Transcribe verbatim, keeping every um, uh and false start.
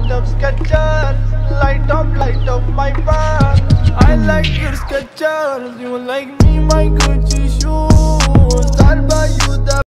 light up Skechers, light up, light up my bag. I like your Skechers, you like me, my Gucci shoes. I'll buy you the